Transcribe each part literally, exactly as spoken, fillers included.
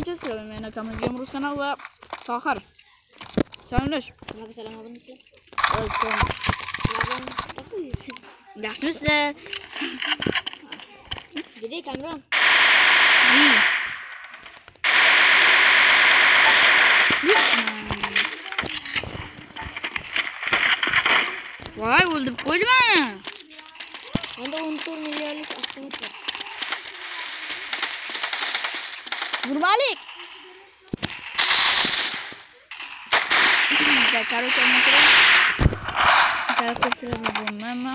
barcha sizlar men akamizga Murus kanal va Tohir. Salomlash. Nimaga salom oldingizlar? Yaxshimisizlar? Gidey Kamron. Voy, o'ldirib qo'ydi meni. Menda o'n to'rt millionlik avtomat bor. Nurmalik. Da короче, mesela karakter sıralama bulmam.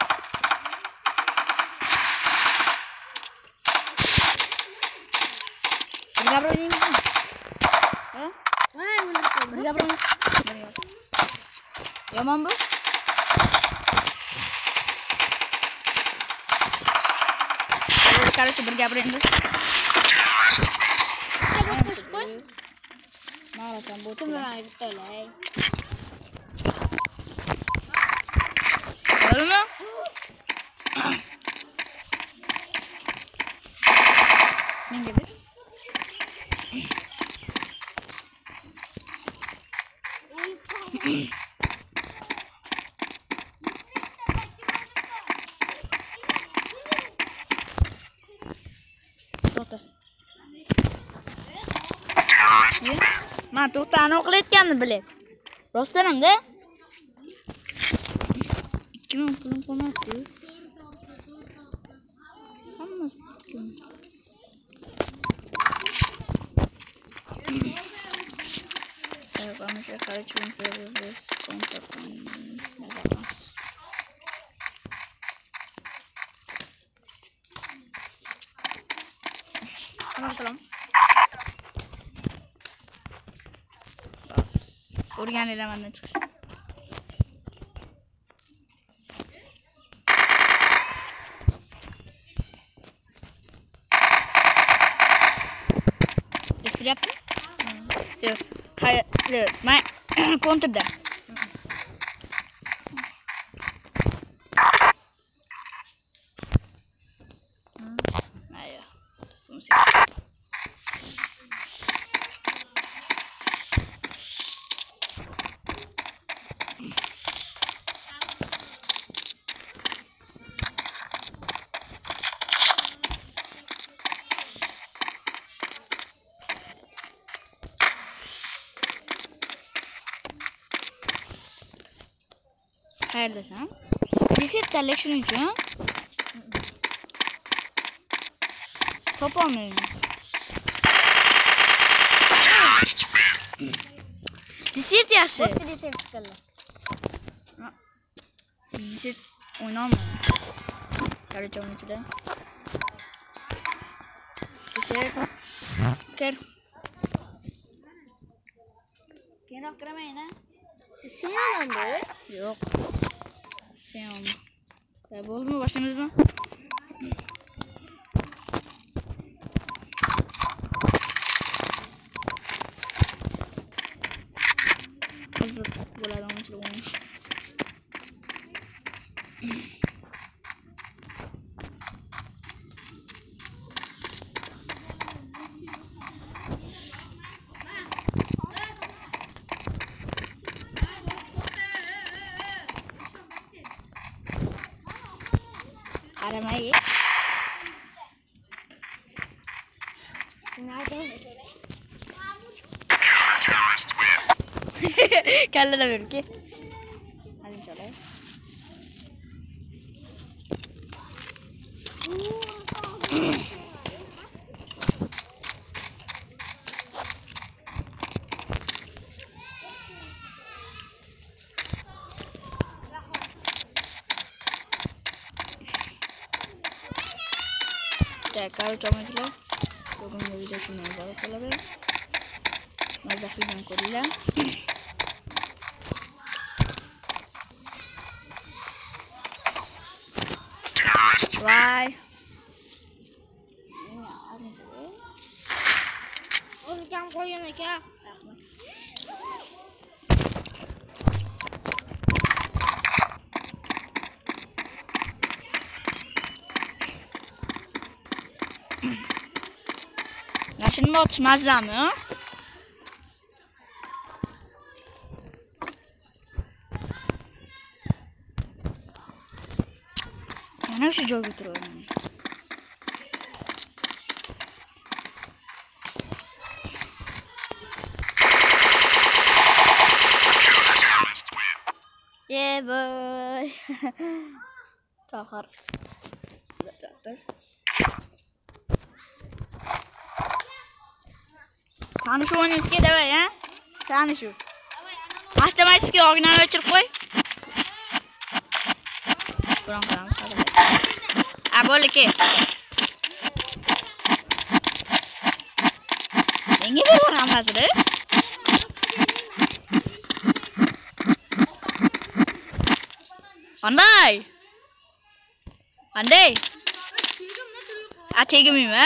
Birga bir o'ynaymiz. Ha? Voy, o'ldirib qo'ydim. Birga bir o'ynaymiz. Yomon bu. Короче, birga bir o'ynaymiz. Mağarasam bu Kimlarni bittolay. Öyle mi? Men gibi. To'xta. Men to'xtani o'qilayotganini bilib. Rostdanam-da. ikki ming pulim qolmadi. Hammasi ikki ming. Так, вам еще короче мы без контакта. Salom. Bas. O'rganinglar mendan chiqsin. Espriyapti? Yo'q. Hayır, yo'q. Men kontrda. Ayo. Musik. Hayırlısan? Reset terlek şunun için ha? Top almayalım. Reset yaşı. Bot reset çıkarlar. Reset oynamıyor. Karıcam içinde. Reset. Kır. Keyin kiramayın ha. Sen olmadı. Yok. Sen olma. Ya oldu mu? Başladınız mı? Kızık. Böyle adam için olmuş. Aramayı. Kalla da verir ki. Hadi şöyle. Kalau cuma itu lah, tolong video cuma baru kalau ber, mazah film Korea. Bye. O'zi kam qo'ygan ekan. Rahmat. Shuni otish mazami? Yana o'sha joyga turaman. Yeah boy. Tohir. Tanishuv o'ynaymiz-ki, davay, ha? Tanishuv. Avtomatik ognani o'chirib qo'y. Buron qilamiz. A bo'ldi ke. Menga ber hammasini. Qanday? Qanday? A tegmaymi?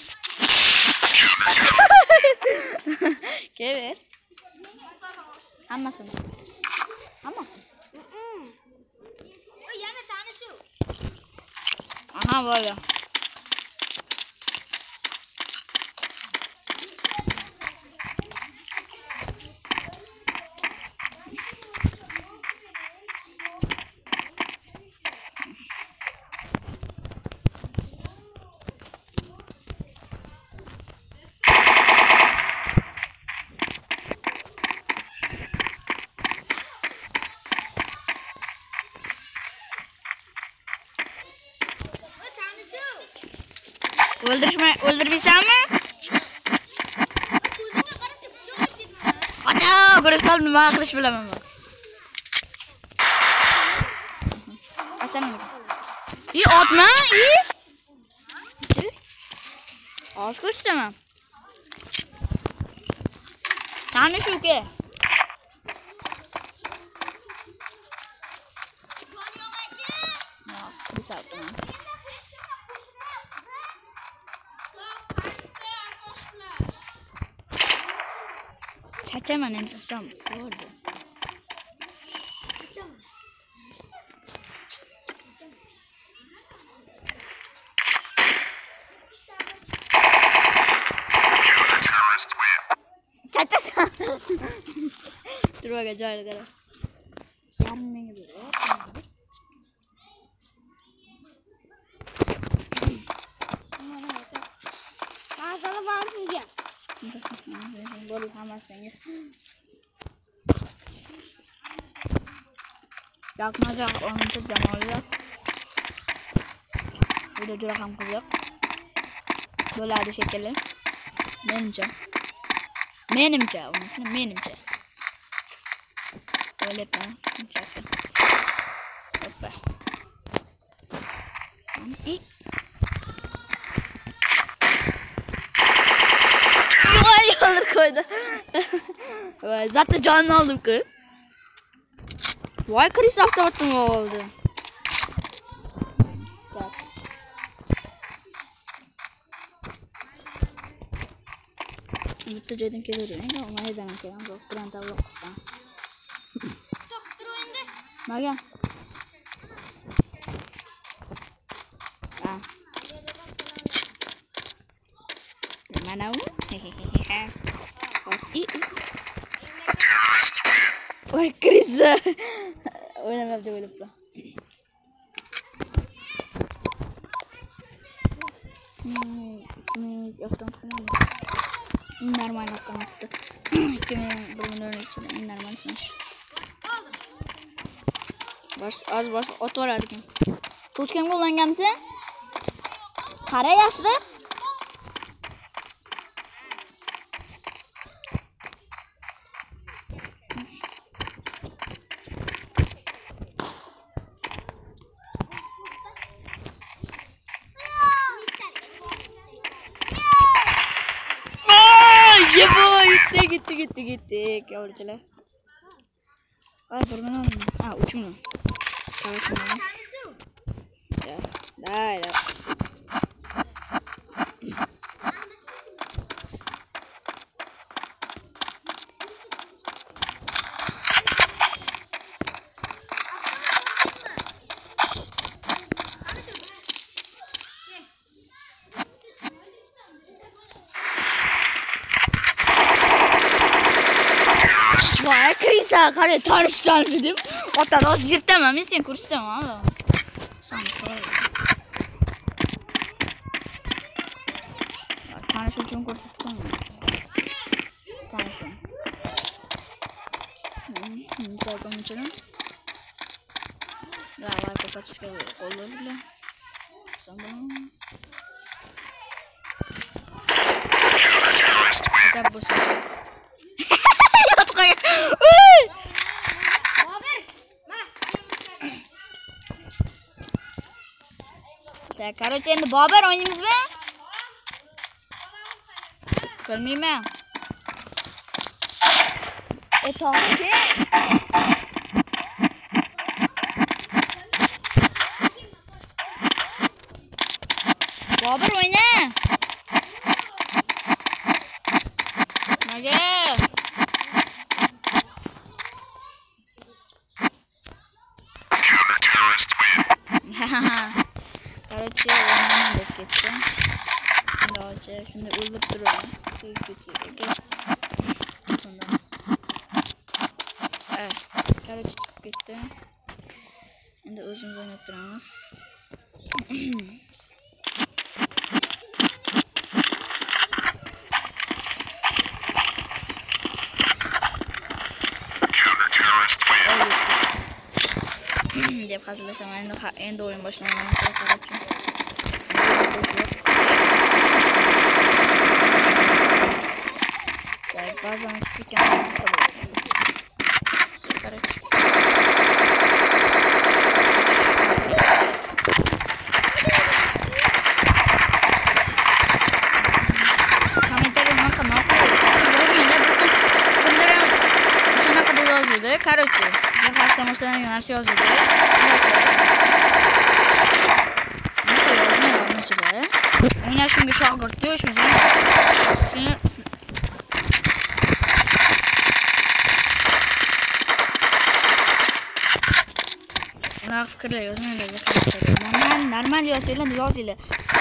Kever. Hammasini. Hammasini. O yana tanishuv. Aha, bo'ldi. O'ldirishmay, o'ldirmaysanmi? Qacha, ko'rsam nima qilish bilaman men. Assalomu alaykum. I otma, i. Oz ko'rsataman. Tanishuv ke. Yo'q, qilsam. Chachaman endi qilsam bo'ldi. Chachasan. Turbaga joyga qara. Yarim menga ber. Mazali bor sizga. Bo'ldi hammasini. Yo'qmaja o'nta jamoalar. Bu juda ham qiziq. Bo'ladi shekilli. Menimcha. Menimcha, uni menimcha. O'ylayman, shunchaki. Hoppa. I Voy, yo'ldir qo'ydi. Voy, zatta jonini oldim-ku. Voy, Kris avtomatni oldi. Bitta joydan kelaverdim. Endi maydadan kelam, biz bilan tavloq qildim. Stop tur endi. Maga? Ha. Mana u? Voy, Kris. O'ynamabdi o'libdi. Hmm, yo'qdan qilmadim. Normal avtomatda. ikki ming bir million ichida normal smash. Bosh az bosh otvoradi ekan. To'chkamga ulanganmisan? Qara yaxshida. Ye boy, gitti gitti gitti gitti. Yavruchalar. Ay, bir million. Ha, uch million. Qarashim. Ya, dai, dai. Voy, krisa, qara tanish tanish dedim. Ota hozir yirtaman, men seni ko'rsataman. Sen qo'y. Tanish uchun ko'rsatdim. Tanish. Hmm, to'g'ri mechana. Давай, попадская оловля. Самым. Хотя бы быстро. Я такая. Так, короче, endi Bobur o'ynamizmi? Bilmayman. E, to'g'ri. Bobur o'yna. Nega? Короче, o'ynaman deb ketdi. Endi hozir shunda o'lib turaman. Ketdi. Shunda. Eh, короче, chiqib ketdi. Endi o'zimiz o'ynab turamiz. deb hazırlashaman. Endi endi o'yin boshlangan qarab. Так, ba'zan chiqgan. Qarab. Короче, я просто может на все зубы. У меня еще мешок гортёж, у меня. Una fikrlar yozmaylar, normal, normal yozinglar, yozinglar.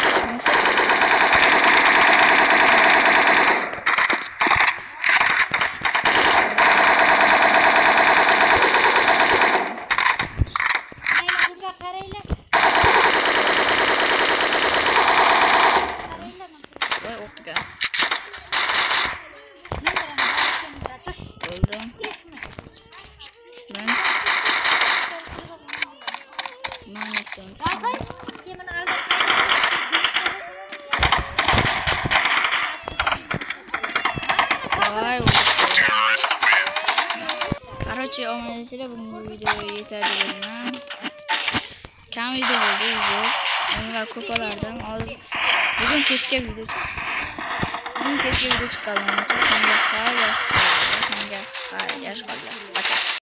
Короче, omonatchilar bugungi video yetarli bo'laman. Kam video bo'ldi, video. Ular ko'p olardim. Hozir bugun kechga video. Bugun kechga video chiqaman. Menga xayr, menga xayr, yaxshi qoldi.